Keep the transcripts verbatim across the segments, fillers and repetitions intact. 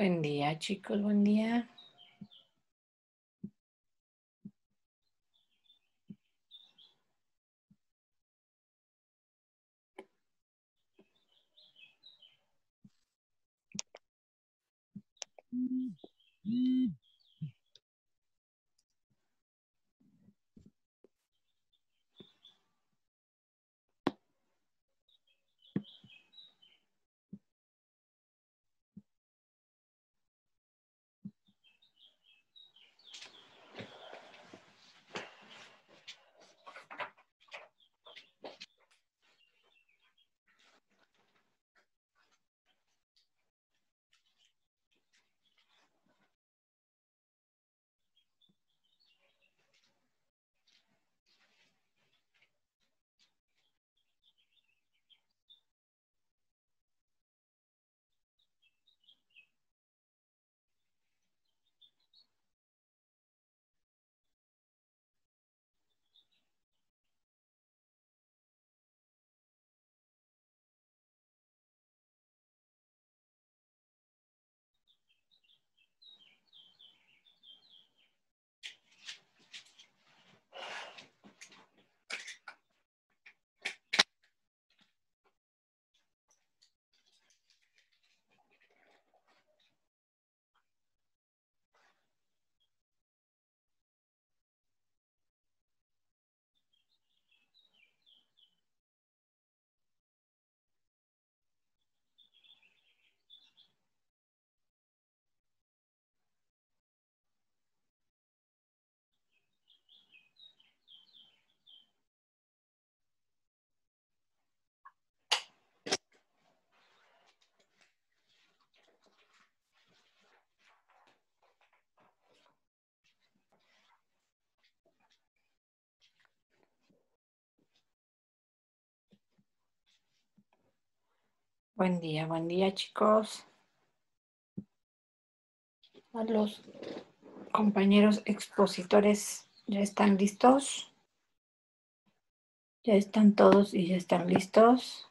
Buen día, chicos, buen día. Buen día, buen día, chicos. A los compañeros expositores, ¿ya están listos? ¿Ya están todos y ya están listos?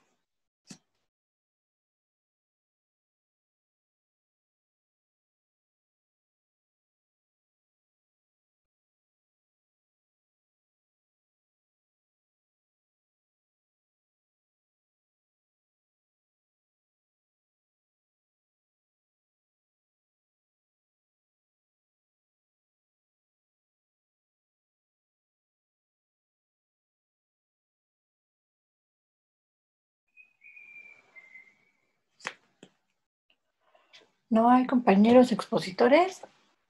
¿No hay compañeros expositores?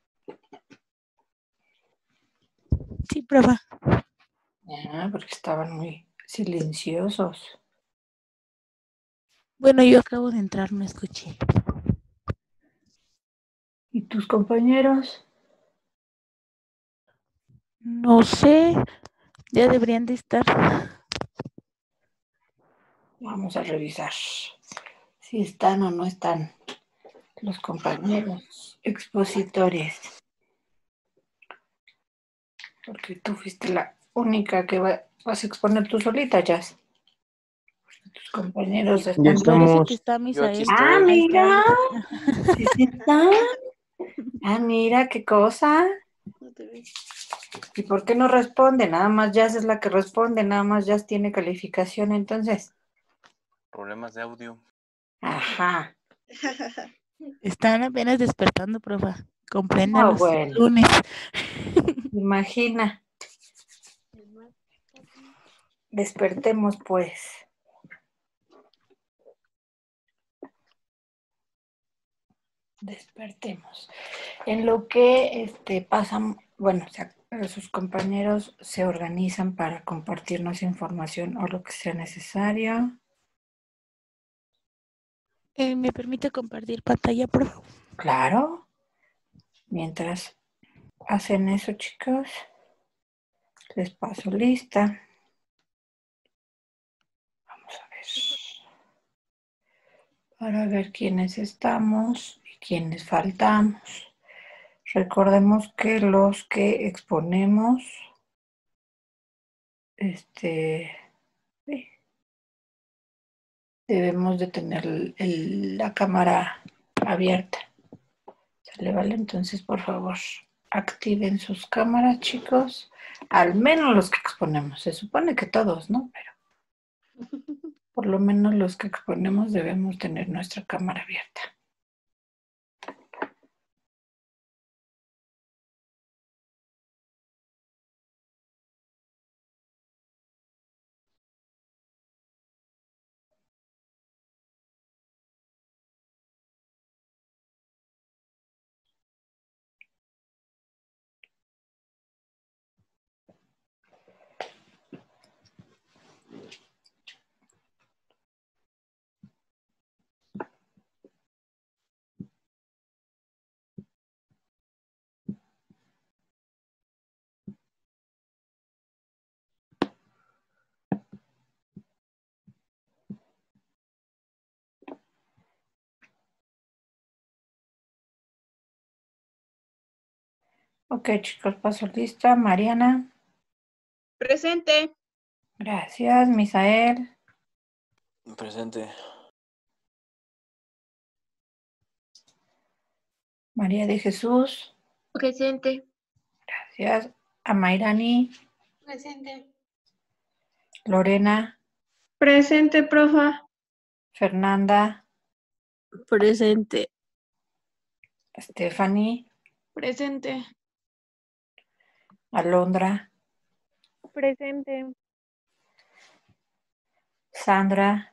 Sí, profa. Ah, porque estaban muy silenciosos. Bueno, yo acabo de entrar, no escuché. ¿Y tus compañeros? No sé, ya deberían de estar. Vamos a revisar si están o no están los compañeros expositores. Porque tú fuiste la única que va, vas a exponer tú solita, Jazz. Tus compañeros Ya están. Parece que estamos, está yo aquí Misael. Ah, estoy. Ahí está, mira, mira. sí, sí están. Ah, mira, qué cosa. No te ves. ¿Y por qué no responde? Nada más Jazz es la que responde, nada más Jazz tiene calificación, entonces. Problemas de audio. Ajá. Están apenas despertando, profa. Ah, Compréndalos. bueno, Lunes. imagina. Despertemos, pues. Despertemos. En lo que este, pasan, bueno, o sea, sus compañeros se organizan para compartirnos información o lo que sea necesario. Eh, ¿Me permite compartir pantalla, profa? Claro. Mientras hacen eso, chicos, les paso lista. Vamos a ver. Para ver quiénes estamos y quiénes faltamos. Recordemos que los que exponemos, este, debemos de tener el- el- la cámara abierta. ¿Sale, vale? Entonces, por favor, activen sus cámaras, chicos. Al menos los que exponemos. Se supone que todos, ¿no? Pero por lo menos los que exponemos debemos tener nuestra cámara abierta. Ok, chicos, paso lista. Mariana. Presente. Gracias. Misael. Presente. María de Jesús. Presente. Gracias. Amairani. Presente. Lorena. Presente, profa. Fernanda. Presente. Stephanie. Presente. Alondra. Presente. Sandra.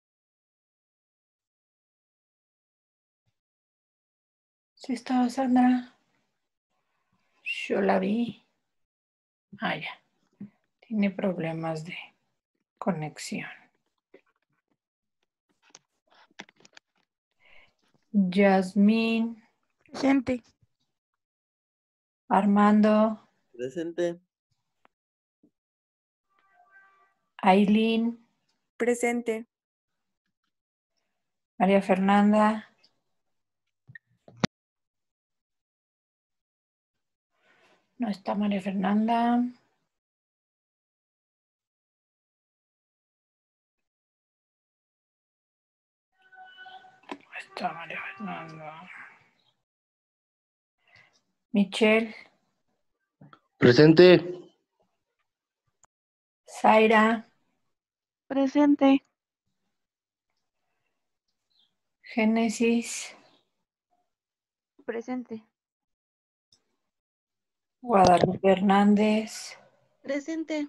¿Sí estaba Sandra? Yo la vi. Ah, ya. Tiene problemas de conexión. Yasmín. Presente. Armando. Presente. Aileen. Presente. María Fernanda. No está María Fernanda. No está María Fernanda. Michelle. Presente. Zaira. Presente. Génesis. Presente. Guadalupe Hernández. Presente.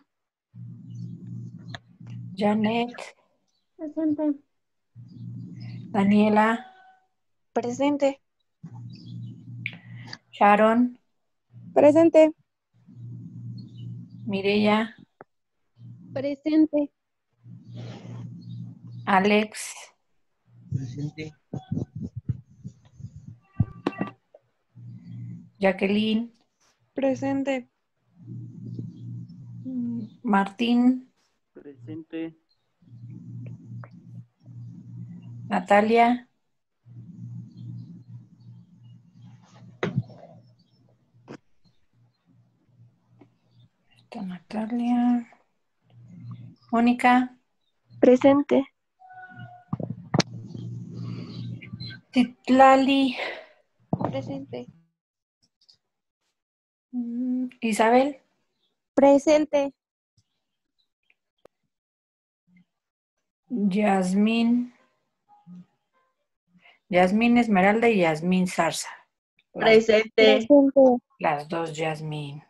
Janet. Presente. Daniela. Presente. Sharon. Presente. Mireya. Presente. Alex. Presente. Jacqueline. Presente. Martín. Presente. Natalia. Está Natalia. Mónica. Presente. Titlali. Presente. Mm, Isabel. Presente. Yasmín. Yasmín Esmeralda y Yasmín Zarza. Las, Presente. las dos Yasmín.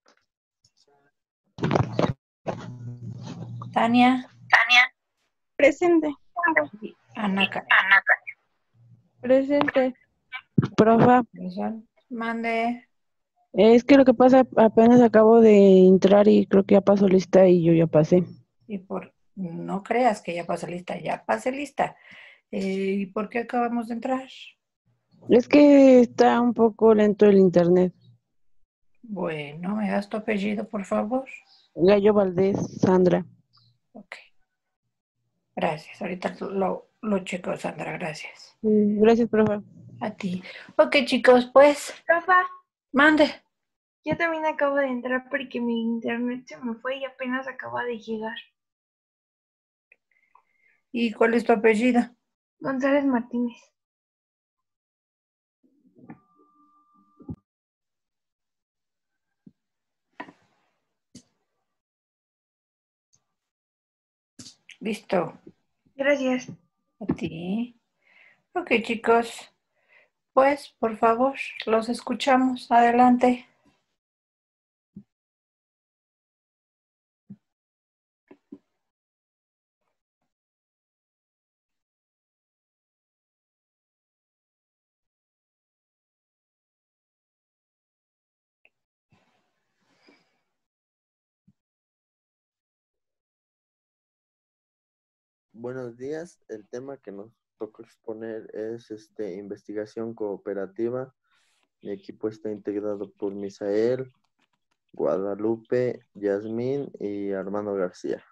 Tania. Presente. Ana Karen. Presente. Profa, Mande. es que lo que pasa, apenas acabo de entrar y creo que ya pasó lista y yo ya pasé. Y por no creas que ya pasó lista, ya pasé lista. Eh, ¿Y por qué acabamos de entrar? Es que está un poco lento el internet. Bueno, ¿me das tu apellido, por favor? Gallo Valdés, Sandra. Ok. Gracias. Ahorita lo, lo checo, Sandra. Gracias. Mm, Gracias, profa. A ti. Ok, chicos, pues, Profa, mande. yo también acabo de entrar porque mi internet se me fue y apenas acaba de llegar. ¿Y cuál es tu apellido? González Martínez. Listo. Gracias. A ti. Ok, chicos. Pues, por favor, los escuchamos. Adelante. Buenos días. El tema que nos tocó exponer es este investigación cooperativa. Mi equipo está integrado por Misael, Guadalupe, Yasmín y Armando García.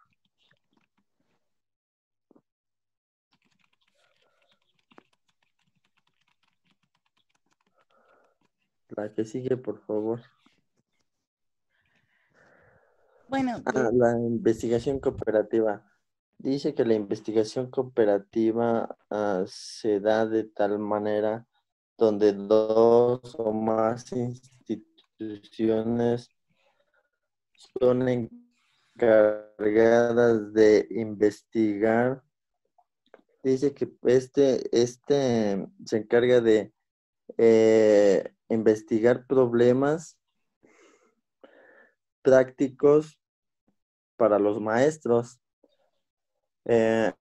La que sigue, por favor. Bueno, Ah, pues, la investigación cooperativa. Dice que la investigación cooperativa ah, se da de tal manera donde dos o más instituciones son encargadas de investigar. Dice que este, este se encarga de eh, investigar problemas prácticos para los maestros. Eh,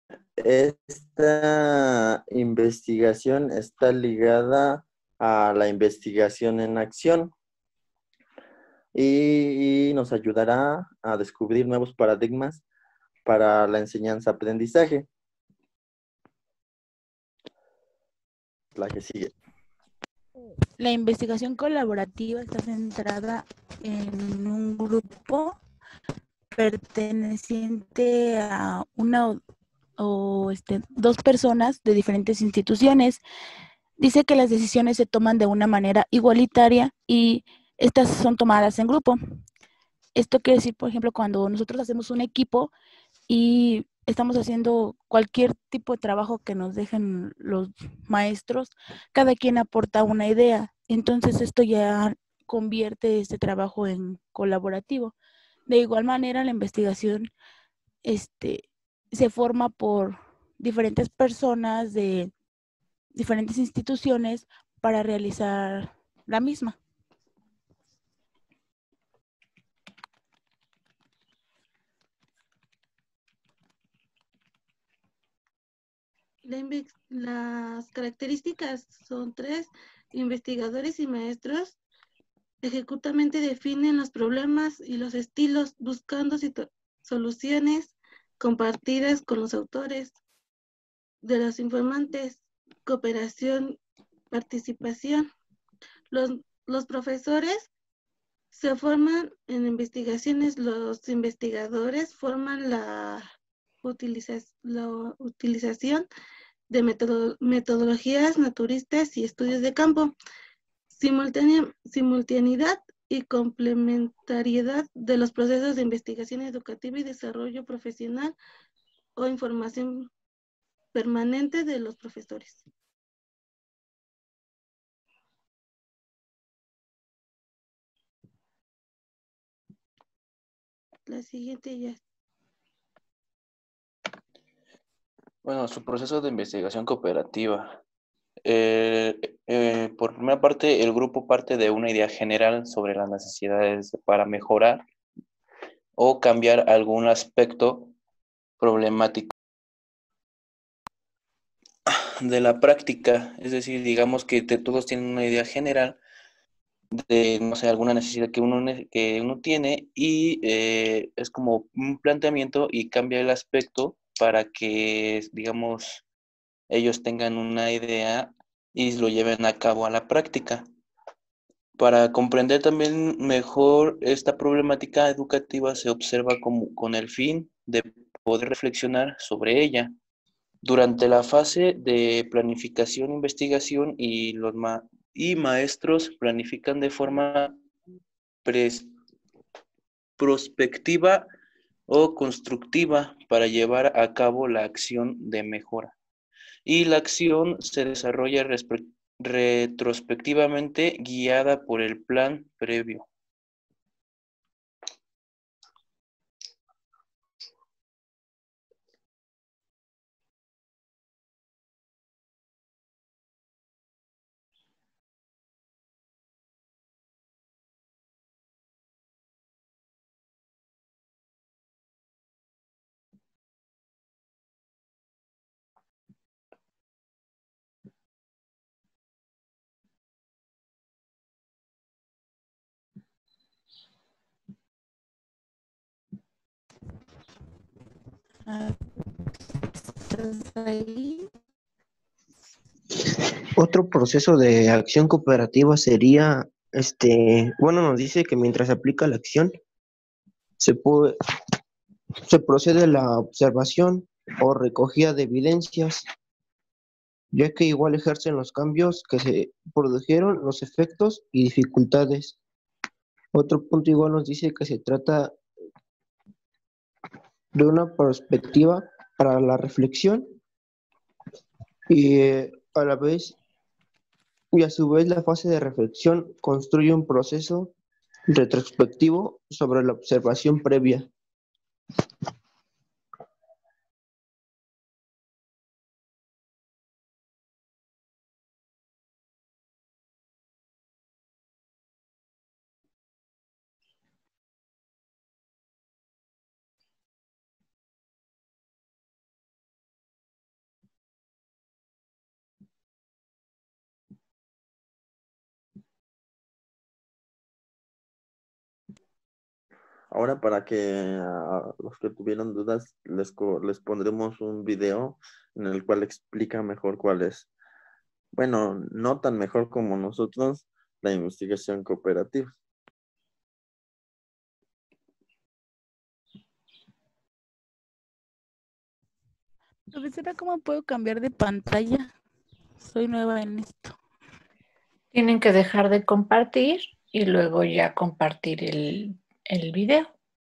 esta investigación está ligada a la investigación en acción y, y nos ayudará a descubrir nuevos paradigmas para la enseñanza-aprendizaje. La que sigue. la investigación colaborativa está centrada en un grupo perteneciente a una o, o, este, dos personas de diferentes instituciones. Dice que las decisiones se toman de una manera igualitaria y estas son tomadas en grupo. Esto quiere decir, por ejemplo, cuando nosotros hacemos un equipo y estamos haciendo cualquier tipo de trabajo que nos dejen los maestros, cada quien aporta una idea. Entonces esto ya convierte este trabajo en colaborativo. De igual manera, la investigación este, se forma por diferentes personas de diferentes instituciones para realizar la misma. La inve- las características son tres: investigadores y maestros ejecutamente definen los problemas y los estilos, buscando soluciones compartidas con los autores de los informantes, cooperación, participación. Los, los profesores se forman en investigaciones, los investigadores forman la, utiliza, la utilización de metodo, metodologías naturistas y estudios de campo, simultánea, simultaneidad y complementariedad de los procesos de investigación educativa y desarrollo profesional o información permanente de los profesores. La siguiente ya. Bueno, su proceso de investigación cooperativa. Eh, eh, por primera parte, el grupo parte de una idea general sobre las necesidades para mejorar o cambiar algún aspecto problemático de la práctica. Es decir, digamos que te- todos tienen una idea general de, no sé, alguna necesidad que uno, ne- que uno tiene y eh, es como un planteamiento y cambia el aspecto para que, digamos, ellos tengan una idea y lo lleven a cabo a la práctica. Para comprender también mejor esta problemática educativa se observa como, con el fin de poder reflexionar sobre ella. Durante la fase de planificación, investigación y los ma y maestros planifican de forma pres prospectiva o constructiva para llevar a cabo la acción de mejora. Y la acción se desarrolla retrospectivamente guiada por el plan previo. Ah, ¿estás ahí? Otro proceso de acción cooperativa sería, este, bueno, nos dice que mientras se aplica la acción, se puede, se procede a la observación o recogida de evidencias, ya que igual ejercen los cambios que se produjeron, los efectos y dificultades. Otro punto igual nos dice que se trata de una perspectiva para la reflexión y eh, a la vez, y a su vez la fase de reflexión construye un proceso retrospectivo sobre la observación previa. Ahora para que a los que tuvieron dudas les, co- les pondremos un video en el cual explica mejor cuál es, bueno, no tan mejor como nosotros, la investigación cooperativa. Profesora, ¿cómo puedo cambiar de pantalla? Soy nueva en esto. Tienen que dejar de compartir y luego ya compartir el, el video.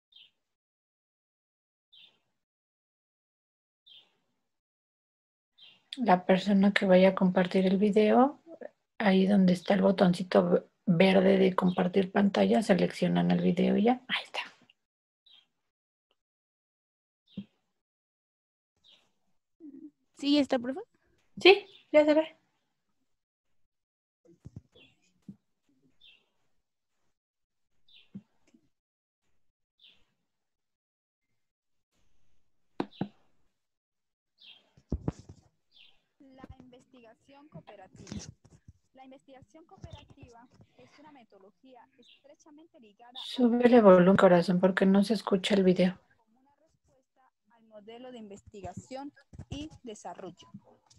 La persona que vaya a compartir el video, ahí donde está el botoncito verde de compartir pantalla, seleccionan el video y ya, ahí está. ¿Sí está, profe? Sí, ya se ve. La investigación cooperativa. La investigación cooperativa es una metodología estrechamente ligada Sube el volumen, corazón, porque no se escucha el video. como una respuesta al modelo de investigación y desarrollo.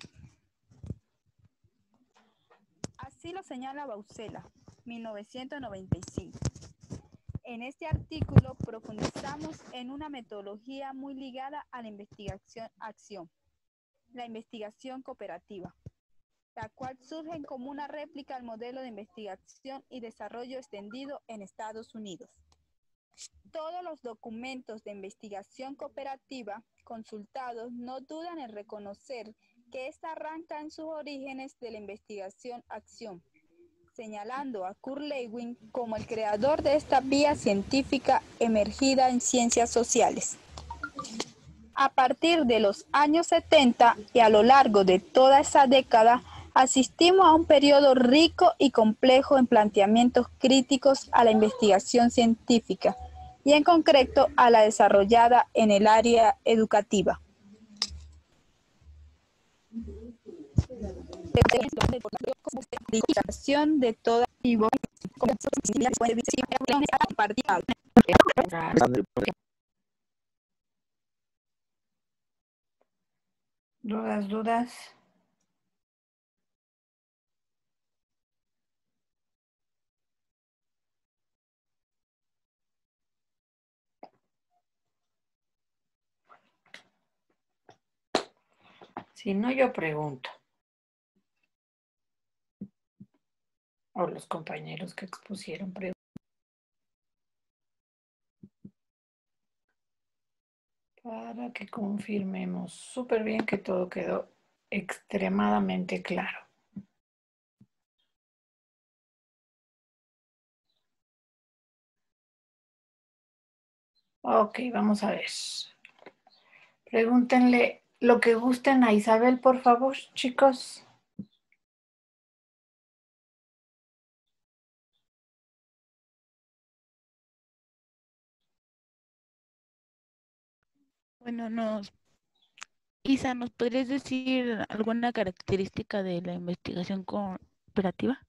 Así lo señala Bausela, mil novecientos noventa y cinco. En este artículo profundizamos en una metodología muy ligada a la investigación-acción, la investigación cooperativa, la cual surge como una réplica al modelo de investigación y desarrollo extendido en Estados Unidos. Todos los documentos de investigación cooperativa consultados no dudan en reconocer que ésta arranca en sus orígenes de la investigación-acción, señalando a Kurt Lewin como el creador de esta vía científica emergida en ciencias sociales. A partir de los años setenta y a lo largo de toda esa década, asistimos a un periodo rico y complejo en planteamientos críticos a la investigación científica y en concreto a la desarrollada en el área educativa. De toda Dudas, dudas. Si no, yo pregunto. O los compañeros que expusieron preguntan. Para que confirmemos súper bien que todo quedó extremadamente claro. Ok, vamos a ver. Pregúntenle lo que gusten a Isabel, por favor, chicos. Bueno, nos, Isa, ¿nos podrías decir alguna característica de la investigación cooperativa?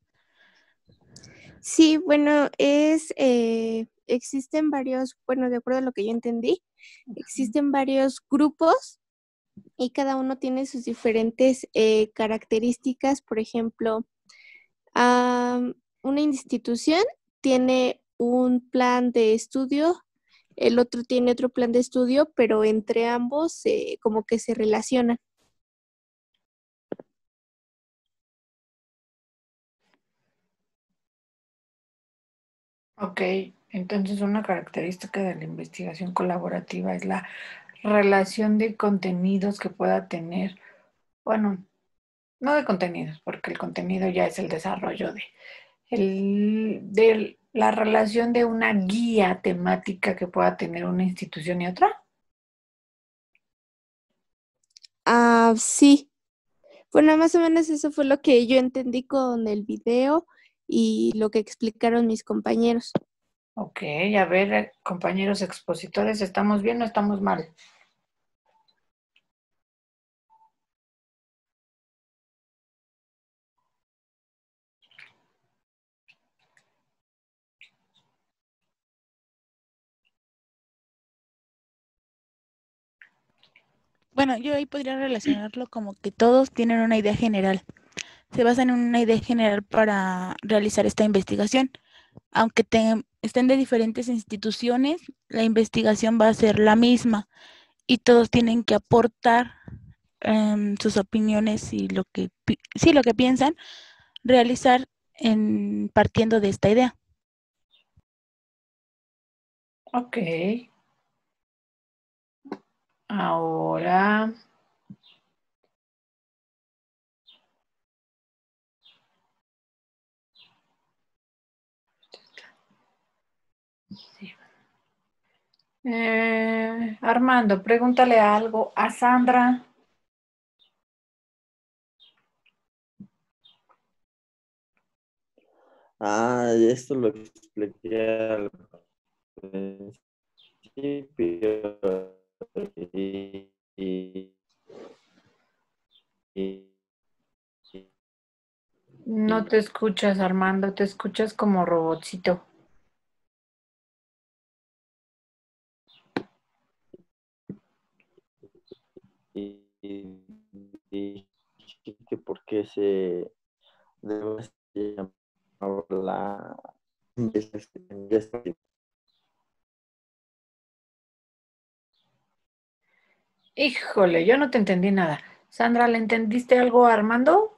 Sí, bueno, es, eh, existen varios, bueno, de acuerdo a lo que yo entendí, existen varios grupos y cada uno tiene sus diferentes eh, características. Por ejemplo, am, una institución tiene un plan de estudio, el otro tiene otro plan de estudio, pero entre ambos eh, como que se relacionan. Ok, entonces una característica de la investigación colaborativa es la relación de contenidos que pueda tener, bueno, no de contenidos, porque el contenido ya es el desarrollo de, el, de la relación de una guía temática que pueda tener una institución y otra. Ah, sí. Bueno, más o menos eso fue lo que yo entendí con el video y lo que explicaron mis compañeros. Ok, a ver, eh, compañeros expositores, ¿estamos bien o estamos mal? Bueno, yo ahí podría relacionarlo como que todos tienen una idea general. Se basan en una idea general para realizar esta investigación. Aunque te- estén de diferentes instituciones, la investigación va a ser la misma y todos tienen que aportar em, sus opiniones y lo que, pi- sí, lo que piensan realizar en, partiendo de esta idea. Ok. Ahora, sí. Eh, Armando, pregúntale algo a Sandra. Ah, esto lo expliqué al principio. Y, y- y- No te escuchas, Armando, te escuchas como robotcito. y- y- y que por qué se debe llamar la investigación. Híjole, yo no te entendí nada. Sandra, ¿le entendiste algo a Armando?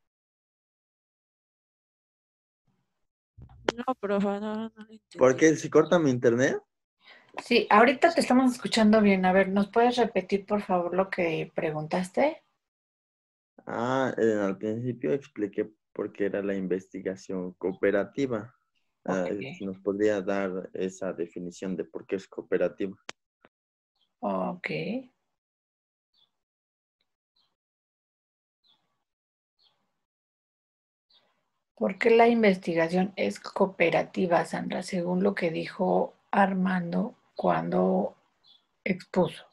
No, profe, no, no lo ¿Por entendí. qué se corta mi internet? Sí, ahorita te estamos escuchando bien. A ver, ¿nos puedes repetir, por favor, lo que preguntaste? Ah, eh, al principio expliqué por qué era la investigación cooperativa. Ah, Ok, si nos podría dar esa definición de por qué es cooperativa. ok. ¿Por qué la investigación es cooperativa, Sandra? Según lo que dijo Armando cuando expuso.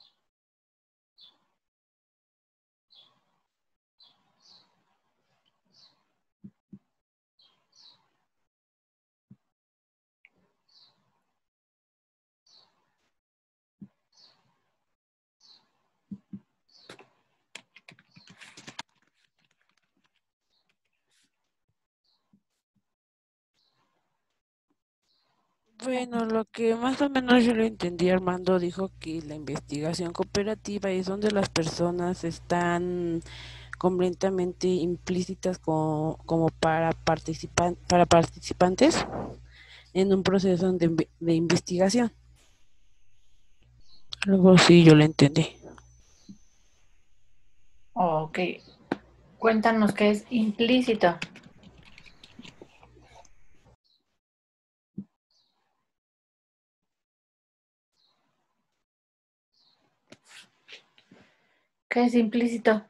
Bueno, lo que más o menos yo lo entendí, Armando dijo que la investigación cooperativa es donde las personas están completamente implícitas co- como, para participan para participantes en un proceso de, inve- de investigación. Algo sí, yo lo entendí. Ok. Cuéntanos qué es implícito. ¿Qué es implícito?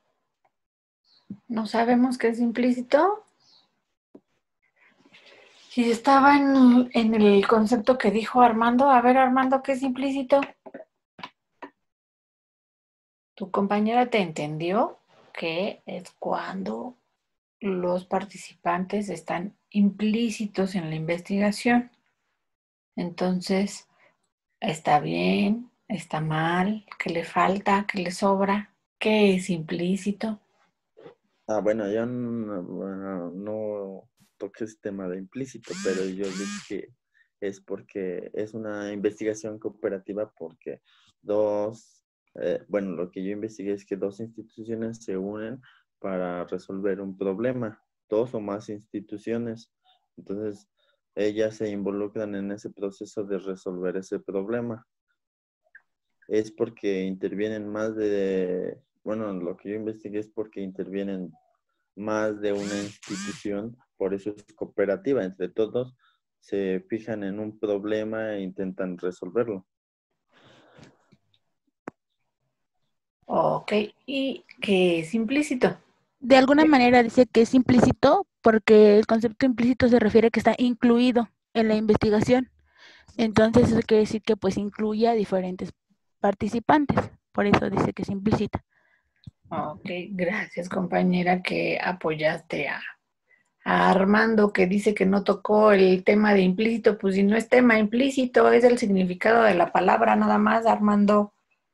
¿No sabemos qué es implícito? Si estaba en, en el concepto que dijo Armando, a ver Armando, ¿qué es implícito? Tu compañera te entendió que es cuando los participantes están implícitos en la investigación. Entonces, ¿está bien? ¿Está mal? ¿Qué le falta? ¿Qué le sobra? ¿Qué es implícito? Ah, bueno, yo no, bueno, no toqué ese tema de implícito, pero yo dije que es porque es una investigación cooperativa porque dos, eh, bueno, lo que yo investigué es que dos instituciones se unen para resolver un problema, dos o más instituciones. Entonces, ellas se involucran en ese proceso de resolver ese problema. Es porque intervienen más de, bueno, lo que yo investigué es porque intervienen más de una institución, por eso es cooperativa, entre todos se fijan en un problema e intentan resolverlo. Ok, ¿y qué es implícito? De alguna manera dice que es implícito porque el concepto implícito se refiere a que está incluido en la investigación. Entonces eso quiere decir que pues incluye a diferentes participantes. Por eso dice que es implícita. Ok, gracias compañera que apoyaste a, a Armando que dice que no tocó el tema de implícito. Pues si no es tema implícito, es el significado de la palabra nada más, Armando.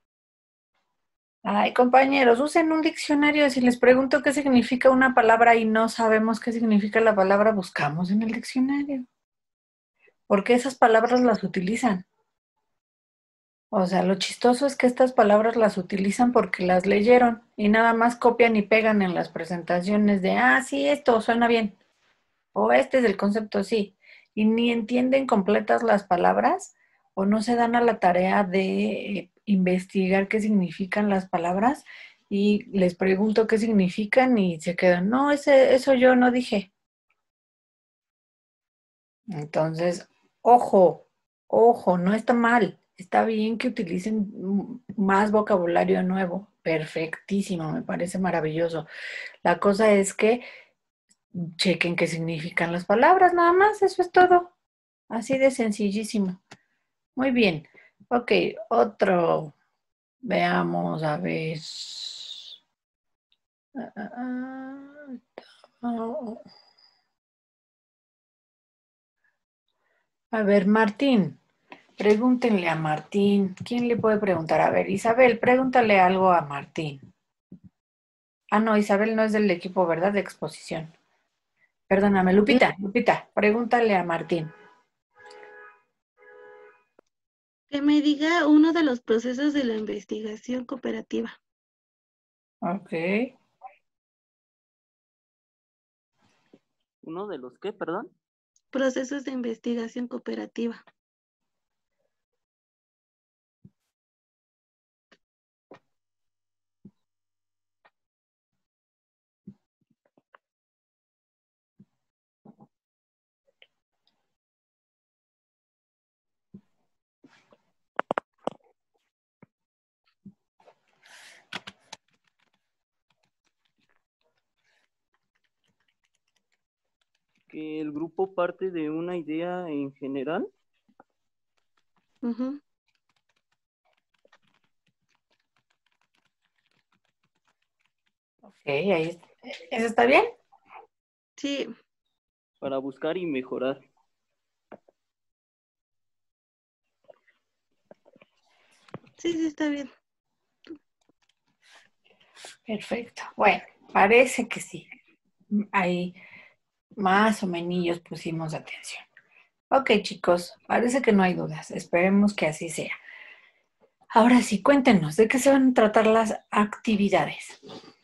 Ay, compañeros, usen un diccionario. Si les pregunto qué significa una palabra y no sabemos qué significa la palabra, buscamos en el diccionario. Porque esas palabras las utilizan. O sea, lo chistoso es que estas palabras las utilizan porque las leyeron y nada más copian y pegan en las presentaciones de, ah, sí, esto suena bien. O este es el concepto, sí. Y ni entienden completas las palabras o no se dan a la tarea de eh, investigar qué significan las palabras y les pregunto qué significan y se quedan, no, ese, eso yo no dije. Entonces, ojo, ojo, no está mal. Está bien que utilicen mm, más vocabulario nuevo. Perfectísimo, me parece maravilloso. La cosa es que chequen qué significan las palabras, nada más, eso es todo. Así de sencillísimo. Muy bien. Ok, otro. Veamos, a ver. Ah, ah, ah. Oh. A ver, Martín. Pregúntenle a Martín. ¿Quién le puede preguntar? A ver, Isabel, pregúntale algo a Martín. Ah, no, Isabel no es del equipo, ¿verdad? De exposición. Perdóname, Lupita, Lupita, pregúntale a Martín. Que me diga uno de los procesos de la investigación cooperativa. Ok. ¿Uno de los qué, perdón? Procesos de investigación cooperativa. Que el grupo parte de una idea en general. Uh-huh. Ok, ahí. ¿Eso está bien? Sí. Para buscar y mejorar. Sí, sí, está bien. Perfecto. Bueno, parece que sí. Ahí más o menos pusimos atención. Ok, chicos, parece que no hay dudas. Esperemos que así sea. Ahora sí, cuéntenos, ¿de qué se van a tratar las actividades?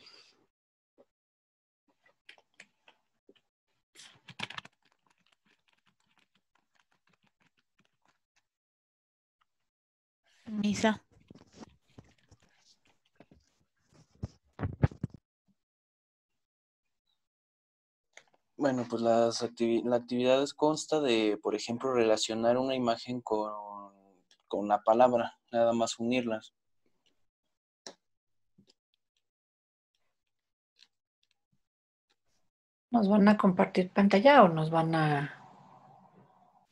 Misa. Bueno, pues las activi- la actividad consta de, por ejemplo, relacionar una imagen con, con una palabra, nada más unirlas. ¿Nos van a compartir pantalla o nos van a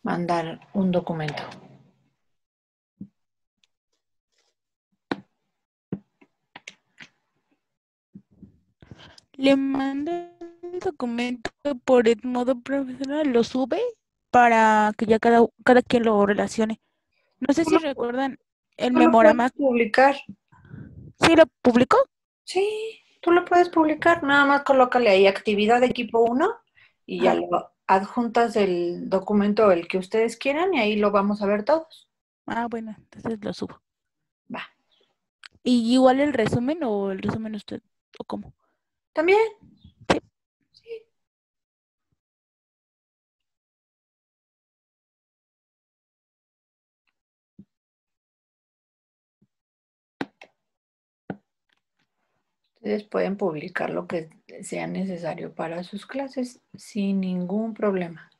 mandar un documento. Le manda el documento por el modo profesional, lo sube para que ya cada, cada quien lo relacione. No sé Tú si lo, recuerdan el tú lo memorama. puedes publicar. ¿Sí lo publicó? Sí, tú lo puedes publicar. Nada más colócale ahí actividad equipo uno y ya Ajá. lo adjuntas el documento el que ustedes quieran y ahí lo vamos a ver todos. Ah, bueno, entonces lo subo. Va. ¿Y igual el resumen o el resumen usted o cómo? ¿También? Sí. Sí. Ustedes pueden publicar lo que sea necesario para sus clases sin ningún problema.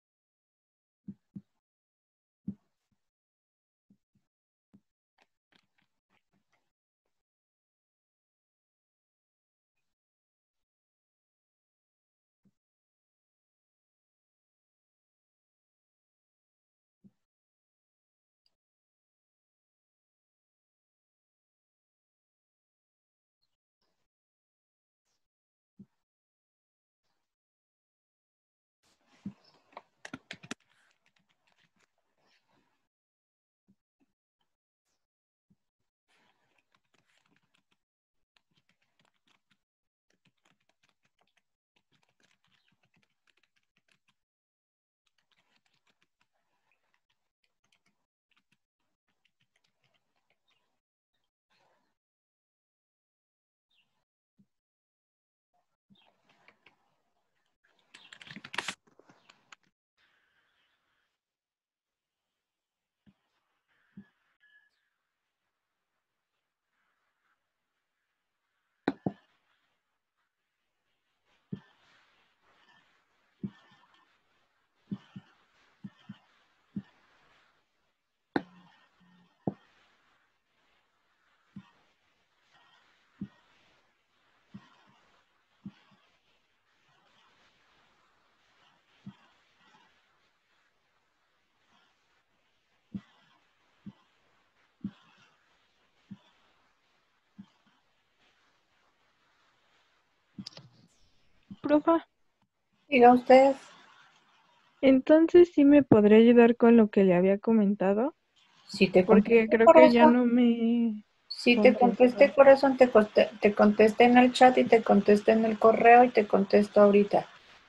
Profa, Diga usted. entonces sí me podría ayudar con lo que le había comentado, Si te porque contesté creo que ya corazón, no me si te contesté contestó. corazón, te, conte- te contesté en el chat y te contesté en el correo y te contesto ahorita.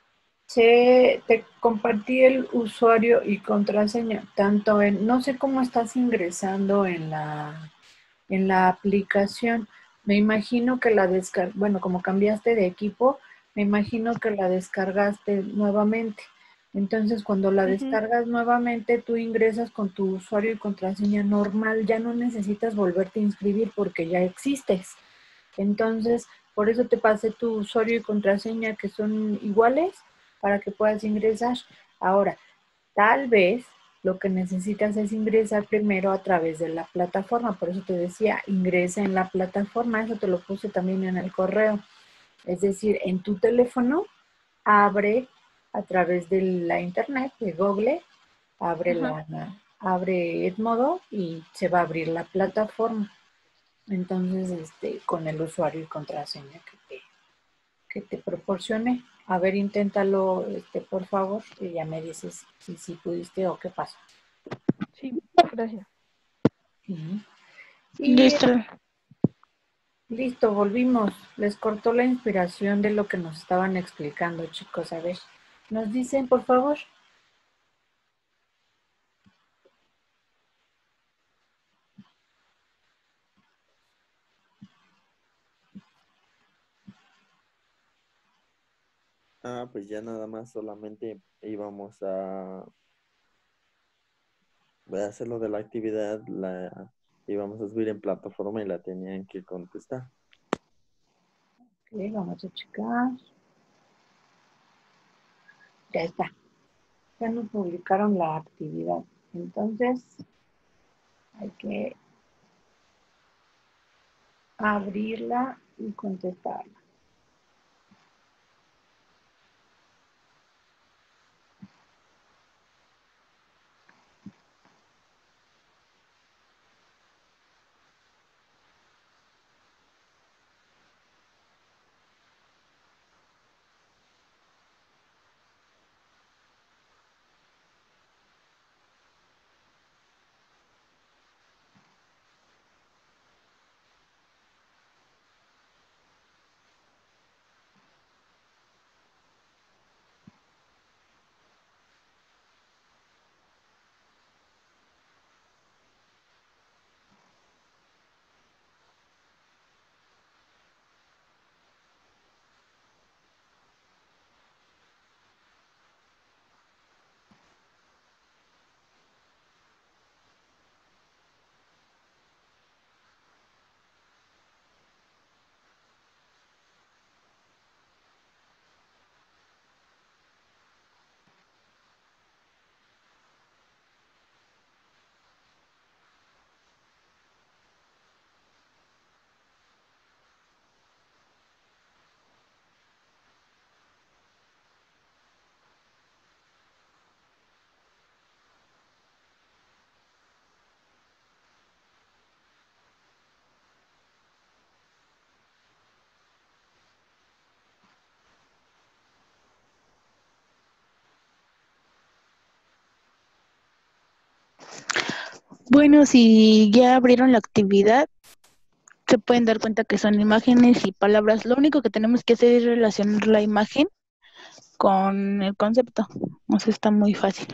Se, te compartí el usuario y contraseña, tanto en, no sé cómo estás ingresando en la, en la aplicación. Me imagino que la descar, bueno, como cambiaste de equipo, me imagino que la descargaste nuevamente. Entonces, cuando la Ujú. descargas nuevamente, tú ingresas con tu usuario y contraseña normal, ya no necesitas volverte a inscribir porque ya existes. Entonces, por eso te pasé tu usuario y contraseña que son iguales para que puedas ingresar. Ahora, tal vez lo que necesitas es ingresar primero a través de la plataforma. Por eso te decía, ingresa en la plataforma. Eso te lo puse también en el correo. Es decir, en tu teléfono, abre a través de la internet, de Google, abre, Ajá. la, abre Edmodo y se va a abrir la plataforma. Entonces, este, con el usuario y contraseña que te, que te proporcione. A ver, inténtalo, este, por favor, y ya me dices si, si pudiste o qué pasó. Sí, gracias. Ujú. Y Listo. listo, volvimos. Les cortó la inspiración de lo que nos estaban explicando, chicos. A ver, nos dicen, por favor. Ah, pues ya nada más solamente íbamos a, voy a hacer lo de la actividad, la íbamos a subir en plataforma y la tenían que contestar. Ok, vamos a checar. Ya está. Ya nos publicaron la actividad. Entonces, hay que abrirla y contestarla. Bueno, si ya abrieron la actividad, se pueden dar cuenta que son imágenes y palabras. Lo único que tenemos que hacer es relacionar la imagen con el concepto. O sea, está muy fácil.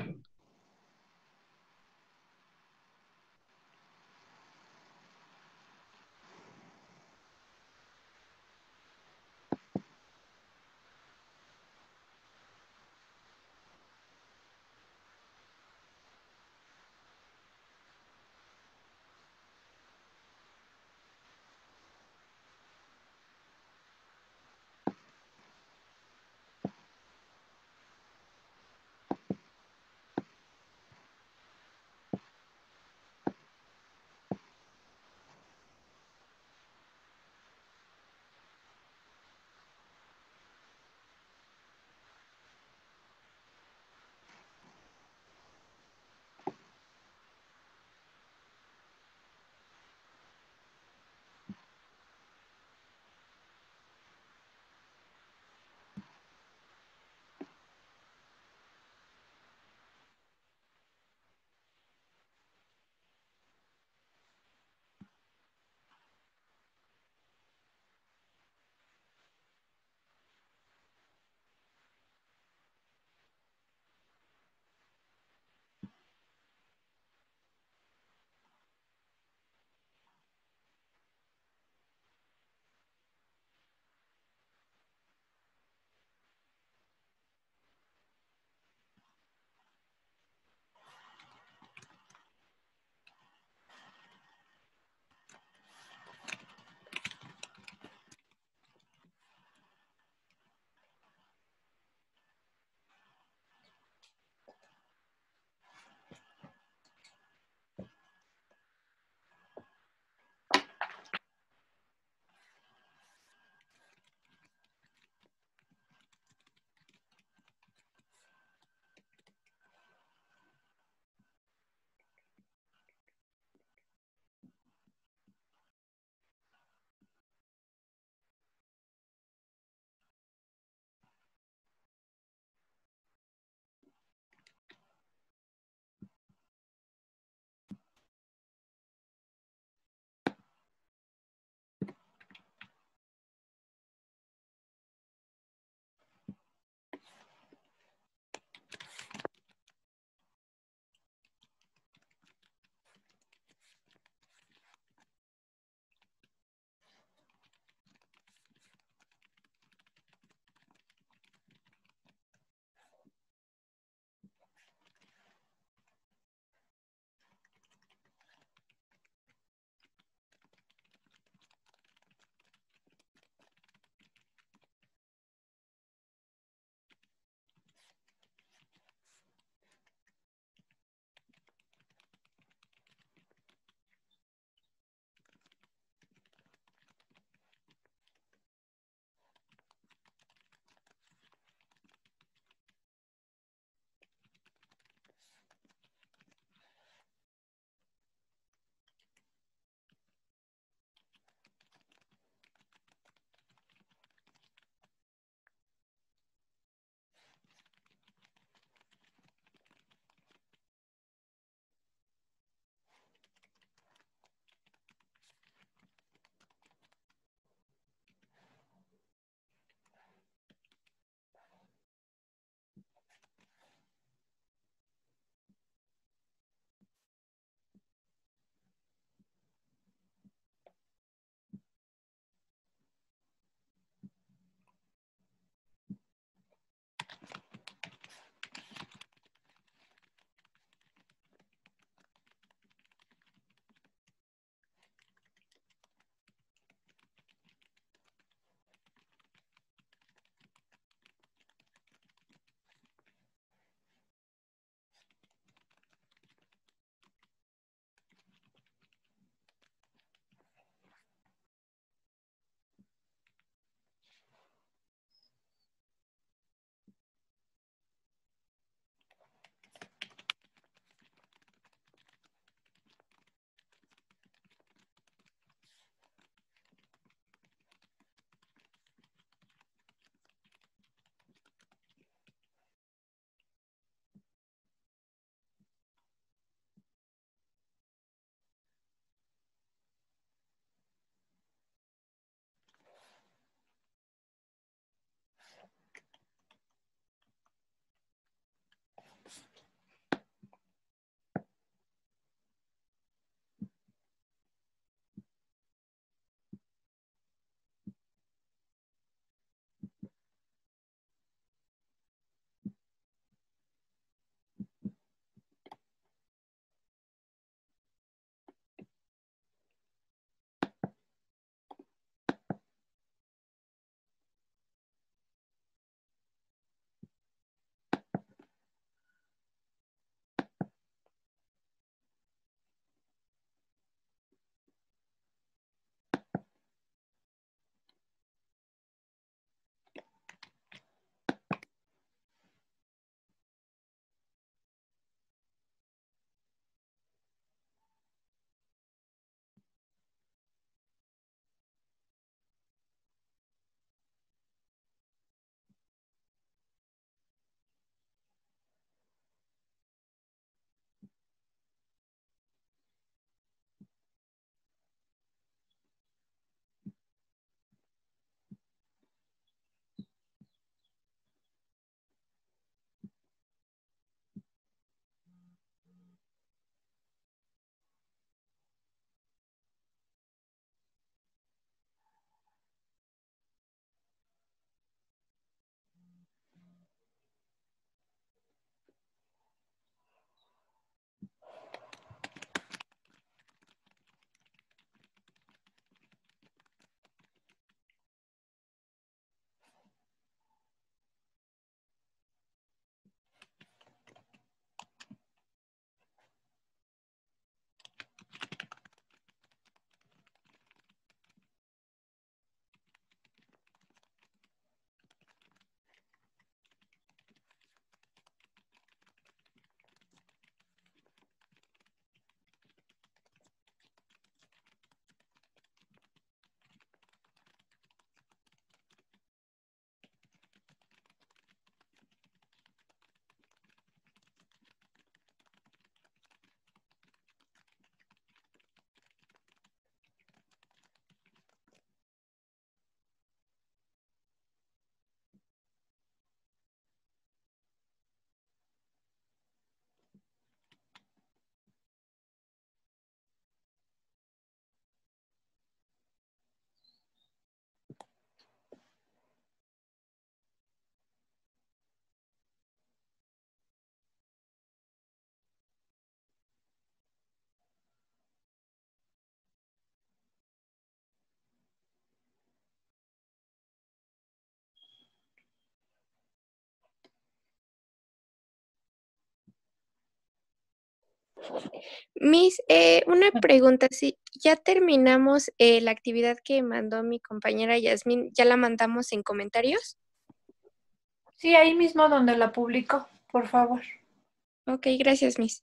Miss, eh, una pregunta, si ya terminamos eh, la actividad que mandó mi compañera Yasmín, ¿ya la mandamos en comentarios? Sí, ahí mismo donde la publicó, por favor. Ok, gracias, Miss.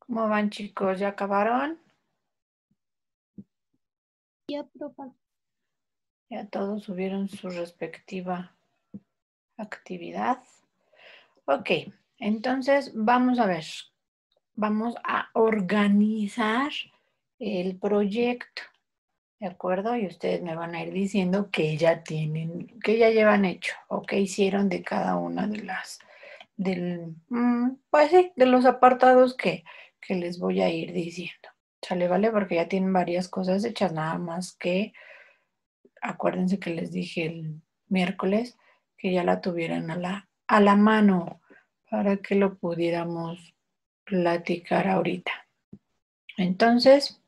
¿Cómo van, chicos? ¿Ya acabaron? Ya, profe. Ya todos subieron su respectiva actividad. Ok, entonces vamos a ver. Vamos a organizar el proyecto, ¿de acuerdo? Y ustedes me van a ir diciendo que ya tienen, que ya llevan hecho o que hicieron de cada una de las, del, mm, pues sí, de los apartados que, que les voy a ir diciendo. ¿Sale, vale? Porque ya tienen varias cosas hechas, nada más que acuérdense que les dije el miércoles que ya la tuvieran a la, a la mano para que lo pudiéramos platicar ahorita. Entonces,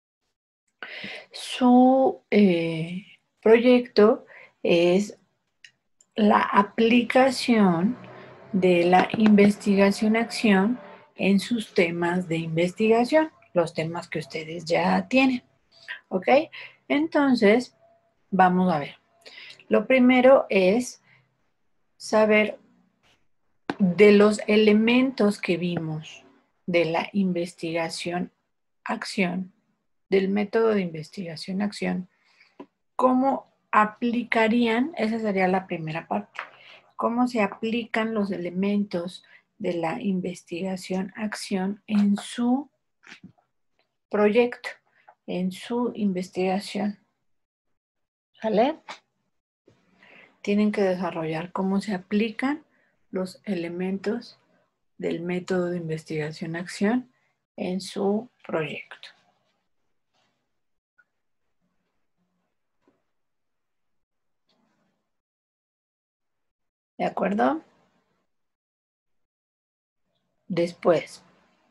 su eh, proyecto es la aplicación de la investigación-acción en sus temas de investigación, los temas que ustedes ya tienen. ¿Ok? Entonces, vamos a ver. Lo primero es saber de los elementos que vimos de la investigación-acción, del método de investigación-acción, cómo aplicarían, esa sería la primera parte, cómo se aplican los elementos de la investigación-acción en su proyecto, en su investigación. ¿Sale? Tienen que desarrollar cómo se aplican los elementos del método de investigación-acción en su proyecto. ¿De acuerdo? Después,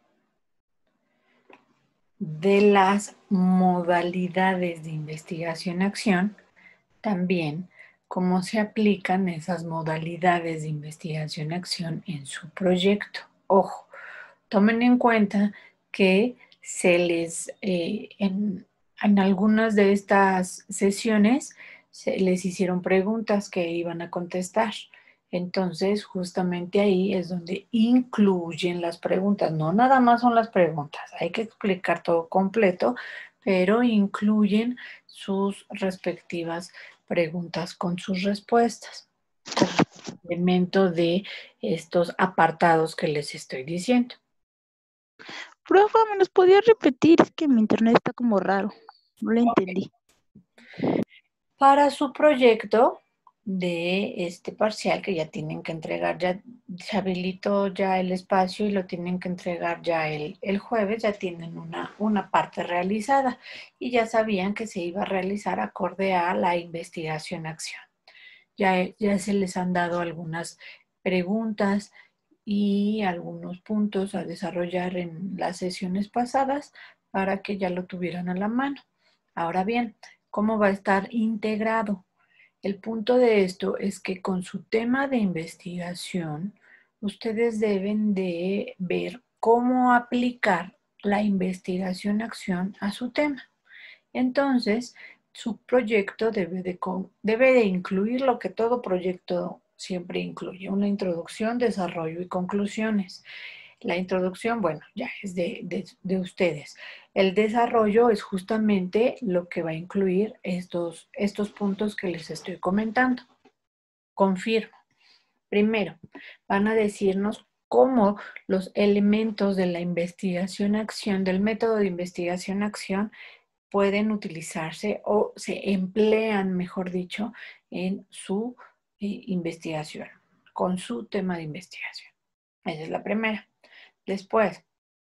de las modalidades de investigación-acción, también cómo se aplican esas modalidades de investigación-acción en su proyecto. Ojo, tomen en cuenta que se les, eh, en, en algunas de estas sesiones, se les hicieron preguntas que iban a contestar. Entonces, justamente ahí es donde incluyen las preguntas. No nada más son las preguntas, hay que explicar todo completo, pero incluyen sus respectivas preguntas con sus respuestas, como elemento de estos apartados que les estoy diciendo. Profe, ¿me los podía repetir? Es que mi internet está como raro. No lo entendí. Para su proyecto de este parcial que ya tienen que entregar, ya se habilitó ya el espacio y lo tienen que entregar ya el, el jueves, ya tienen una, una parte realizada y ya sabían que se iba a realizar acorde a la investigación-acción. Ya, ya se les han dado algunas preguntas y algunos puntos a desarrollar en las sesiones pasadas para que ya lo tuvieran a la mano. Ahora bien, ¿cómo va a estar integrado? El punto de esto es que con su tema de investigación, ustedes deben de ver cómo aplicar la investigación-acción a su tema. Entonces, su proyecto debe de, debe de incluir lo que todo proyecto siempre incluye, una introducción, desarrollo y conclusiones. La introducción, bueno, ya es de, de, de ustedes. El desarrollo es justamente lo que va a incluir estos, estos puntos que les estoy comentando. Confirmo. Primero, van a decirnos cómo los elementos de la investigación-acción, del método de investigación-acción, pueden utilizarse o se emplean, mejor dicho, en su eh, investigación, con su tema de investigación. Esa es la primera. Después,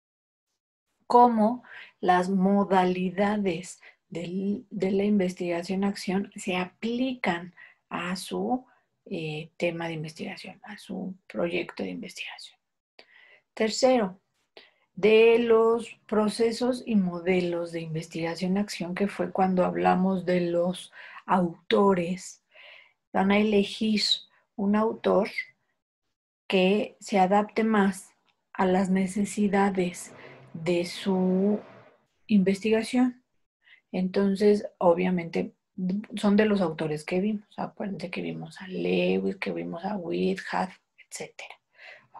cómo las modalidades del, de la investigación-acción se aplican a su eh, tema de investigación, a su proyecto de investigación. Tercero, de los procesos y modelos de investigación-acción, que fue cuando hablamos de los autores. Van a elegir un autor que se adapte más a las necesidades de su investigación. Entonces, obviamente, son de los autores que vimos. Acuérdense que vimos a Lewis, que vimos a Whitehead, etcétera. ¿Ok?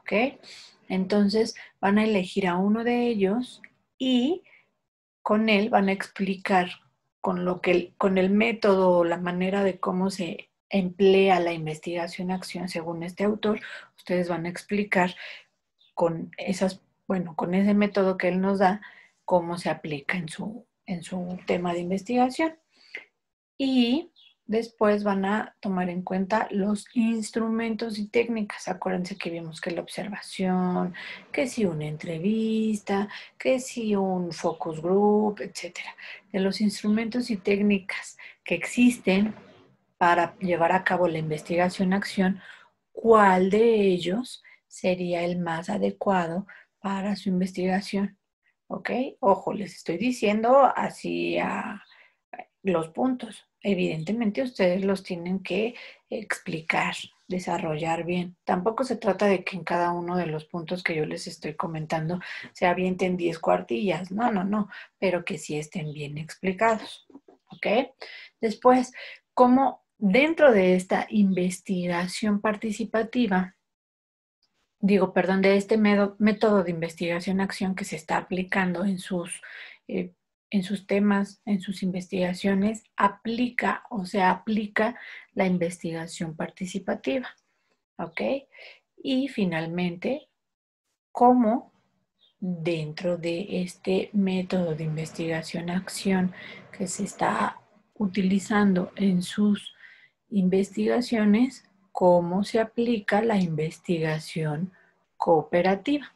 ¿ok? Entonces van a elegir a uno de ellos y con él van a explicar con lo que con el método o la manera de cómo se emplea la investigación-acción según este autor, ustedes van a explicar con esas, bueno, con ese método que él nos da, cómo se aplica en su, en su tema de investigación. Y después van a tomar en cuenta los instrumentos y técnicas. Acuérdense que vimos que la observación, que si una entrevista, que si un focus group, etcétera. De los instrumentos y técnicas que existen para llevar a cabo la investigación-acción, ¿cuál de ellos sería el más adecuado para su investigación? ¿Ok? Ojo, les estoy diciendo así a los puntos. Evidentemente ustedes los tienen que explicar, desarrollar bien. Tampoco se trata de que en cada uno de los puntos que yo les estoy comentando se avienten diez cuartillas. No, no, no, pero que sí estén bien explicados. ¿Ok? Después, ¿cómo dentro de esta investigación participativa, digo, perdón, de este método de investigación-acción que se está aplicando en sus, eh, en sus temas, en sus investigaciones, aplica o se aplica la investigación participativa? ¿Ok? Y finalmente, ¿cómo dentro de este método de investigación-acción que se está utilizando en sus investigaciones, cómo se aplica la investigación cooperativa?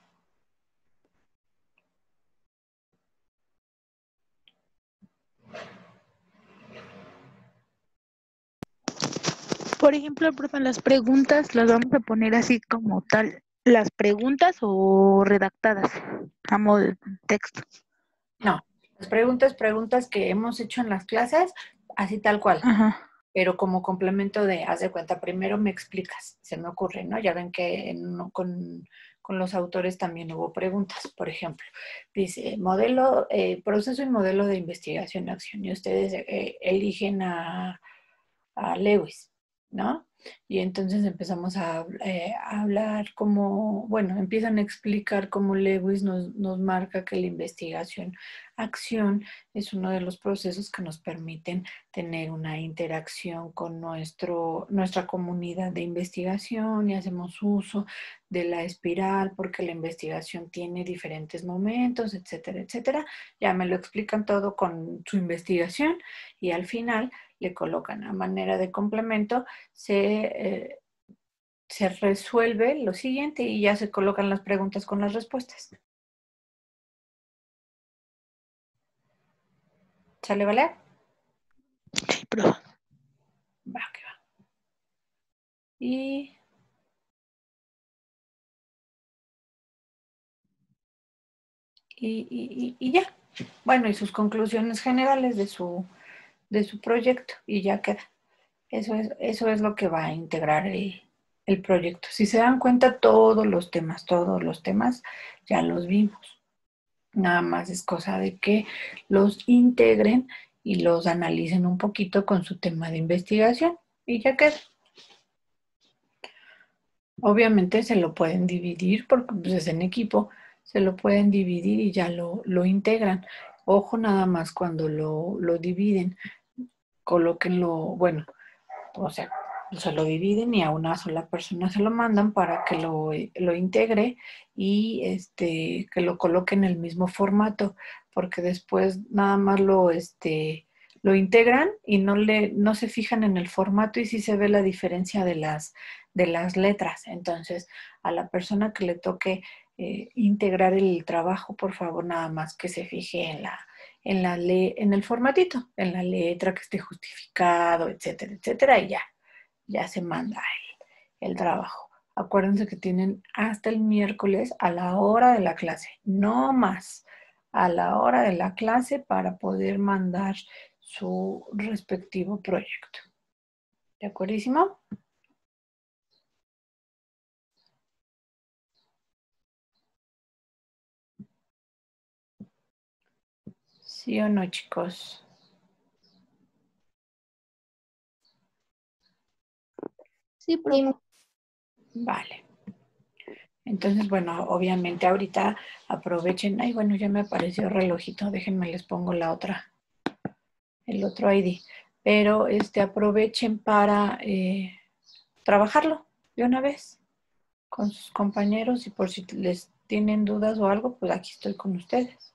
Por ejemplo, perdón, las preguntas las vamos a poner así como tal, las preguntas o redactadas a modo de texto. No, las preguntas, preguntas que hemos hecho en las clases, así tal cual. Ajá. Pero como complemento de, haz de cuenta, primero me explicas, se me ocurre, ¿no? Ya ven que en, con, con los autores también hubo preguntas, por ejemplo. Dice, modelo, eh, proceso y modelo de investigación-acción. Y ustedes eh, eligen a, a Lewis, ¿no? Y entonces empezamos a, eh, a hablar como, bueno, empiezan a explicar cómo Lewis nos, nos marca que la investigación-acción es uno de los procesos que nos permiten tener una interacción con nuestro, nuestra comunidad de investigación y hacemos uso de la espiral porque la investigación tiene diferentes momentos, etcétera, etcétera. Ya me lo explican todo con su investigación y al final le colocan a manera de complemento, se, eh, se resuelve lo siguiente y ya se colocan las preguntas con las respuestas. ¿Sale, Valer? Sí, profe. Va, que va. Y... Y, y, y, ya. Bueno, y sus conclusiones generales de su, de su proyecto y ya queda. Eso es, eso es lo que va a integrar el, el proyecto. Si se dan cuenta, todos los temas, todos los temas ya los vimos. Nada más es cosa de que los integren y los analicen un poquito con su tema de investigación y ya queda. Obviamente se lo pueden dividir porque pues, es en equipo, se lo pueden dividir y ya lo, lo integran. Ojo nada más cuando lo, lo dividen, colóquenlo, bueno, o sea, se lo dividen y a una sola persona se lo mandan para que lo, lo integre y este, que lo coloque en el mismo formato, porque después nada más lo, este, lo integran y no, le, no se fijan en el formato y sí se ve la diferencia de las, de las letras. Entonces, a la persona que le toque eh, integrar el trabajo, por favor, nada más que se fije en la en, la le en el formatito, en la letra que esté justificado, etcétera, etcétera, y ya, ya se manda el, el trabajo. Acuérdense que tienen hasta el miércoles a la hora de la clase, no más, a la hora de la clase para poder mandar su respectivo proyecto. ¿De acuerdísimo? ¿Sí o no, chicos? Sí, profe. Vale. Entonces, bueno, obviamente ahorita aprovechen. Ay, bueno, ya me apareció relojito. Déjenme les pongo la otra, el otro I D. Pero este, aprovechen para eh, trabajarlo de una vez con sus compañeros y por si les tienen dudas o algo, pues aquí estoy con ustedes.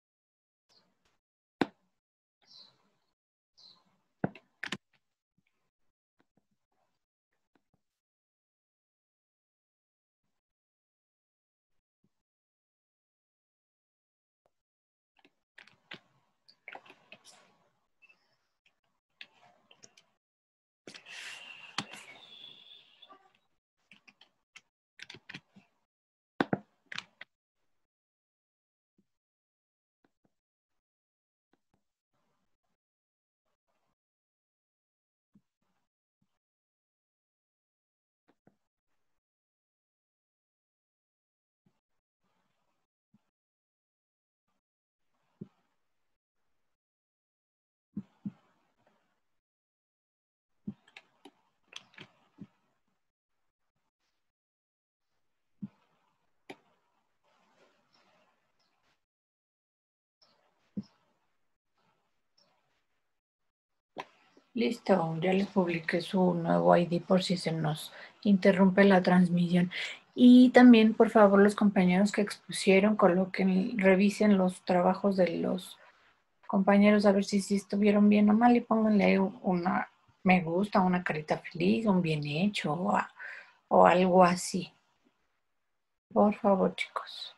Listo, ya les publiqué su nuevo I D por si se nos interrumpe la transmisión. Y también, por favor, los compañeros que expusieron, coloquen, revisen los trabajos de los compañeros a ver si, si estuvieron bien o mal y pónganle ahí una me gusta, una carita feliz, un bien hecho o, a- o algo así. Por favor, chicos.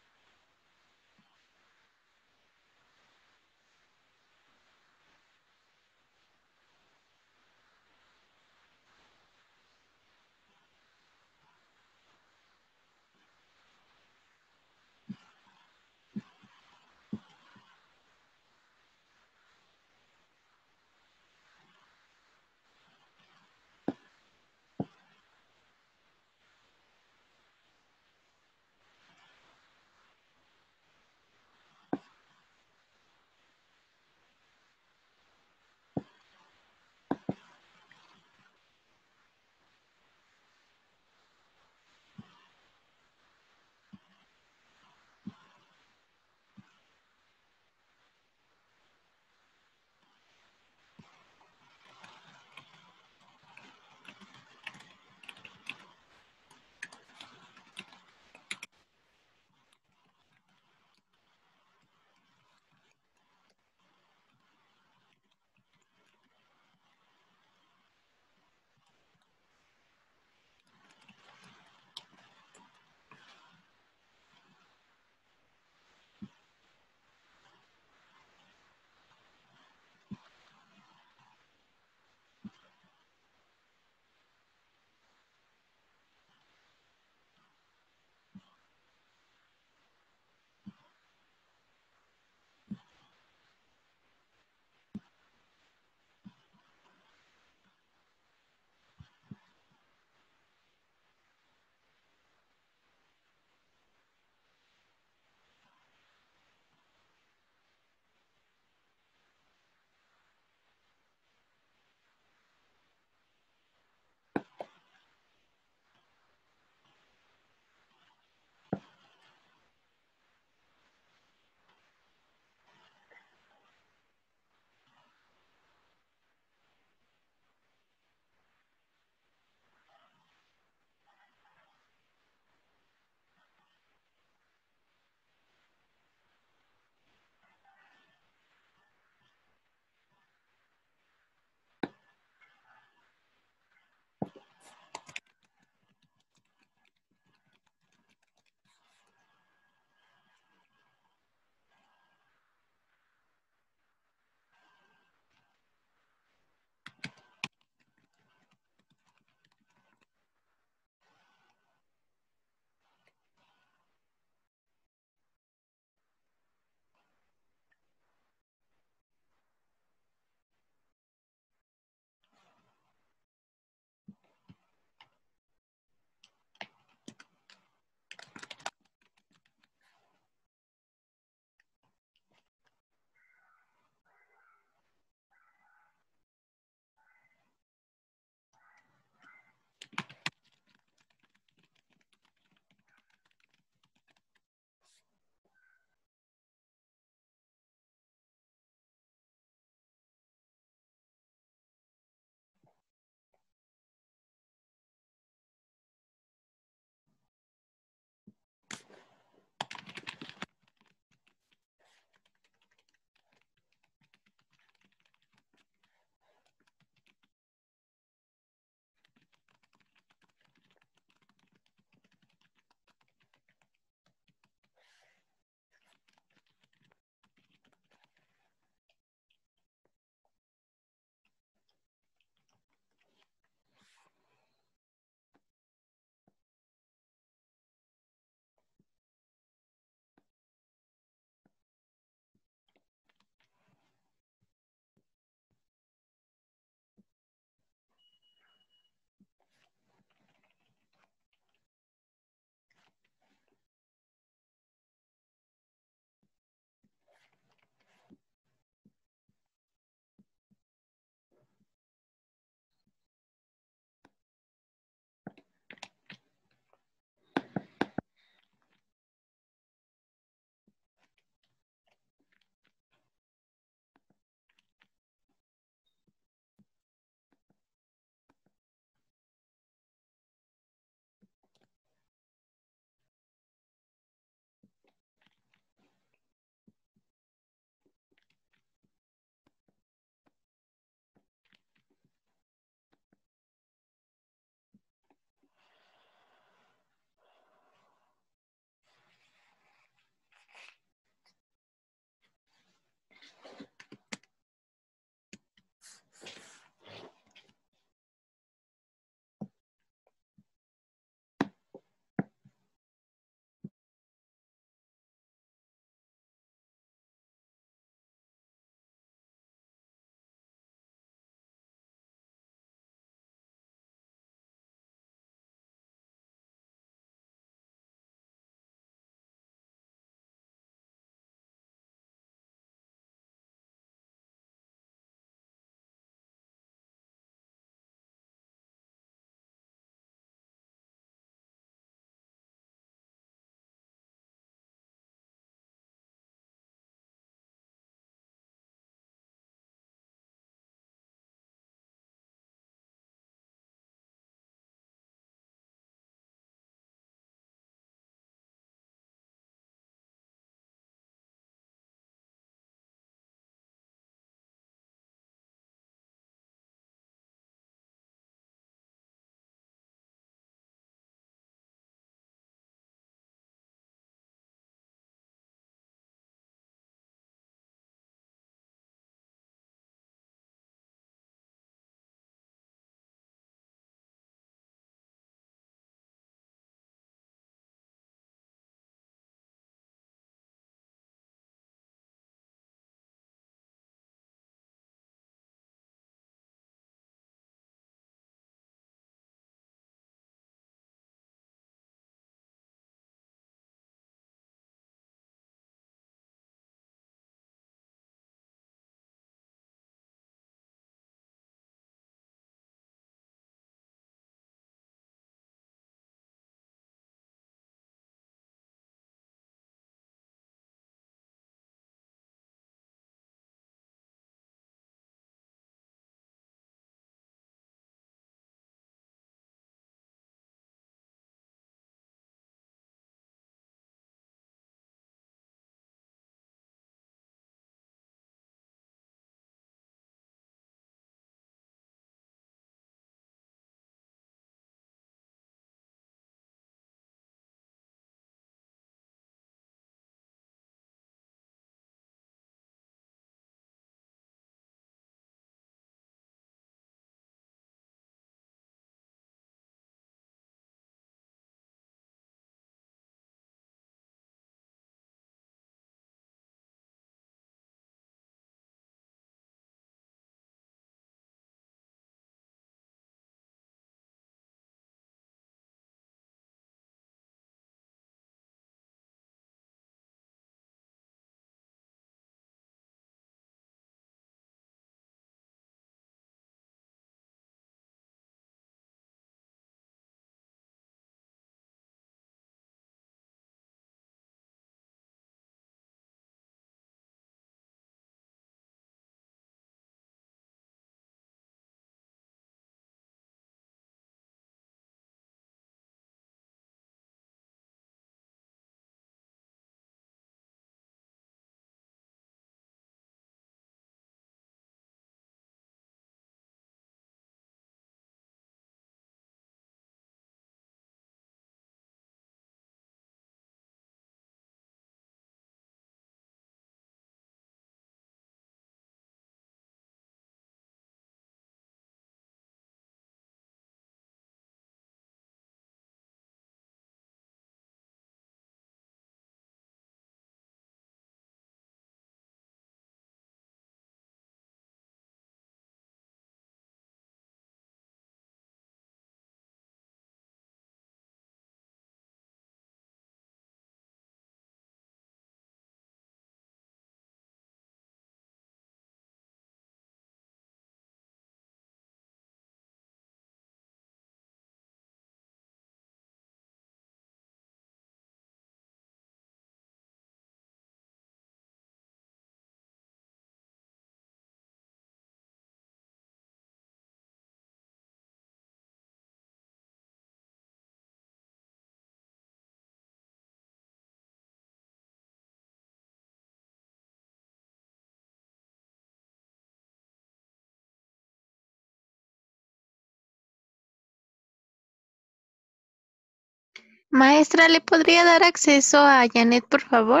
Maestra, ¿le podría dar acceso a Janet, por favor?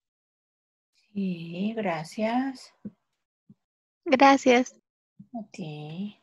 Sí, gracias. Gracias. A ti.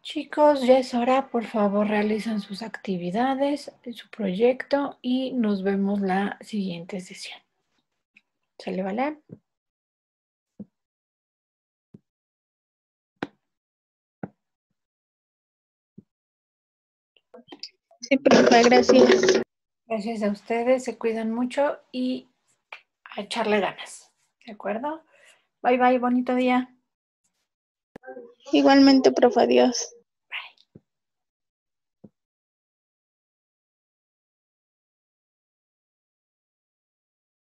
Chicos, ya es hora, por favor, realizan sus actividades, su proyecto y nos vemos la siguiente sesión. ¿Sale, vale? Sí, profe, gracias. Gracias a ustedes, se cuidan mucho y a echarle ganas. ¿De acuerdo? Bye, bye, bonito día. Igualmente, profe, adiós.